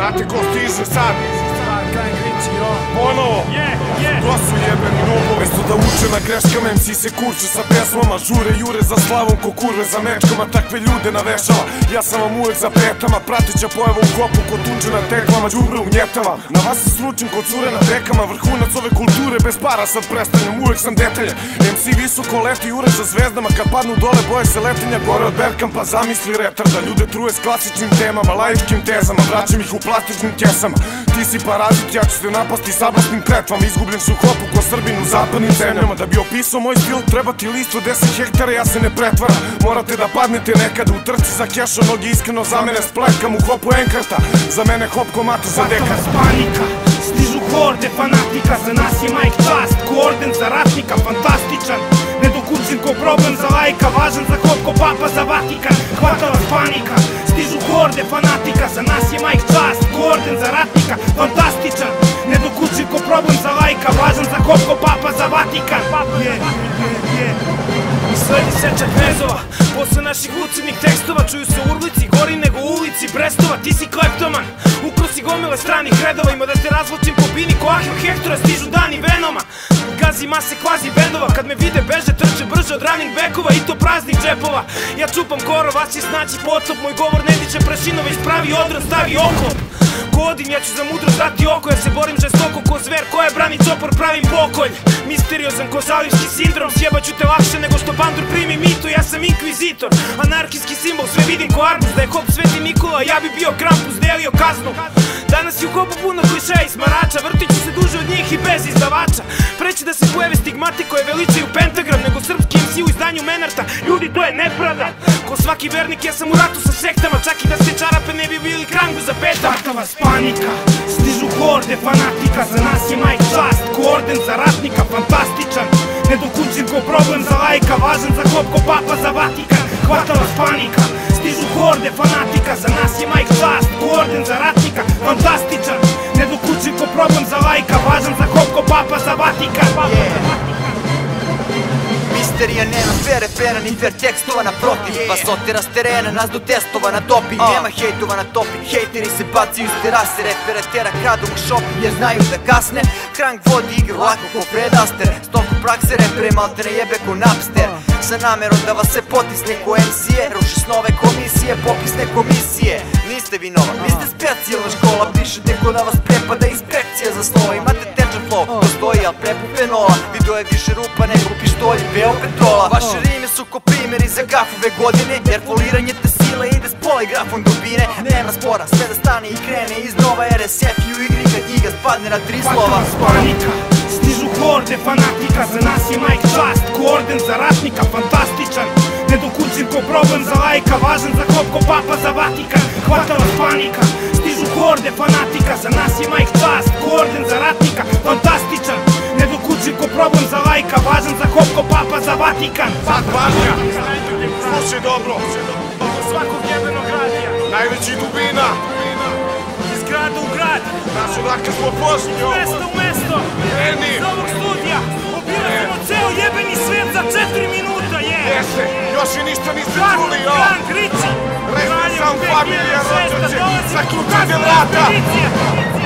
Znate ko stiže sad? Ponovo, to su jebeni nubovi. Mesto da uče na greškama, MC se kurče sa pesmama. Žure, jure za slavom ko kurve za mečkama. Takve ljude navešava, ja sam vam uvek za petama. Pratića pojava u kopu ko tunđe na teklama. Đubre ugnjetava, na vas se sručim ko cure na dekama. Vrhunac ove kulture, bez para sad prestanjam. Uvek sam detalje, MC visoko leti, jure za zvezdama. Kad padnu dole boje se letenja gore od Berkam. Pa zamisli retarda, ljude truje s klasičnim temama, laičkim tezama, vraćam ih u plastičnim kesama. Ti si parazit, ja ću te napasti sablasnim kletvam. Izgubljen su hopu ko Srbin u zapadnim zemljama. Da bi opisao moj stil, treba ti list od 10 hektara, ja se ne pretvaram. Morate da padnete nekada u trci za keša. Mnogi iskreno za mene spletkam u hopu enkarta. Za mene hop komata za dekar. Panika, stižu horde fanatika. Za nas je Mike čast, ko orden za ratnika. Fantastičan, nedokućen ko problem za lajka. Važan za hop ko papa za Vatikan. Hvata vas panika, stižu horde fanatika. Za nas je Mike čast, ko orden za ratnika. Fantastičan, nedokućen ko problem za lajka. Važan za hop ko papa za Vatikan. Sledi seča knezova, posle naših lucidnih tekstova. Čuju se u Urlici, gori nego u ulici Brestova. Ti si kleptoman, ukro si gomile stranih redova. Ima da te razločim po bini ko Ahil Hektora. Stižu dani Venoma, gazi mase kvazi bendova. Kad me vide beže, trče brže od running backova. I to praznih džepova, ja čupam korov, vas će snaći potop. Moj govor ne diče Prešinova, ispravi odron, stavi oklop. Ko Odin, ja ću za mudrost dati oko, jer se borim žestoko ko zver. Koje brani čopor, pravim pokolj. Misteriozan ko zalivski sindrom, sjebaću te lakše nego što Bandur primi mito. Ja sam inkvizitor, anarkijski simbol, sve vidim ko Arbus. Da je hop Sveti Nikola, ja bi bio Krampus, delio kaznu. Danas je u hopu puno klišeja i smarača, vrtit ću se duže od njih i bez izdavača. Preći da se pojave stigmati koje veličaju pentagram, nego srpski MC u izdanju Menarta. Ljudi, to je nepravda. Ko svaki vernik, ja sam u ratu sa sektama. Čak i da ste čarape ne bi bili krangu za petak. Hvata vas panika, stižu horde fanatika. Za nas je Mike čast, ko orden za ratnika. Fantastičan, nedokućen ko problem za lajka. Važan za hop ko papa za Vatikan. Hvata vas panika, stižu horde fanatika. Za nas je Mike čast, ko orden za ratnika. Fantastičan, nedokućen ko problem za lajka. Važan za hop ko papa za Vatikan. Misterija nema fere, fera ni fer tekstova naprotiv. Vas otera s terena, nas do testova na doping. Nema hejtova na topi, hejteri se bacaju iz terase. Repere tera kradu u shopping jer znaju da kasne. Krang vodi igru lako ko Fred Astaire. Stonku prakse repere maltene jebe ko Napster. Sa namerom da vas se potisne ko MC-e. Ruši snove komisije, popisne komisije. Niste vi nova, vi ste specijalna škola. Pišete ko da vas prepada inspekcija za slova. Imate tečan flow, postoji al prepu fenola. Video je više rupa nego pištolji, veo petrola. Vaše rime su ko primjeri za gafove godine. Jer foliranje te sile ide s poligrafom dubine. Nema spora, sve da stane i krene iznova. RSF i u igri kad knjiga spadne na 3 slova. Panika, stižu horde fanatika. Za nas je Mike čast, ko orden za ratnika. Fantastičan, nedokućen ko problem za lajka. Važan za hop ko papa za Vatikan. Hvata vas panika, stižu horde fanatika. Za nas je Mike čast, ko orden za ratnika. Fantastičan, nedokućen ko problem za lajka. Važan za hop ko papa za Vatikan. Sad pažnja, slušaj dobro. Oko svakog jebenog radija, Najveći dubina, iz grada u grad, znaš odakle smo pošli, iz mesta u mesto. Kreni, Iz ovog studija obilazimo ceo jebeni svet za 4 minuta, jeste, još i ništa niste čuli, Grand Rici, Rezni Kraljevo sam familija 2006, rođače, dolazi zaključajte ukazana vrata. ekspedicija.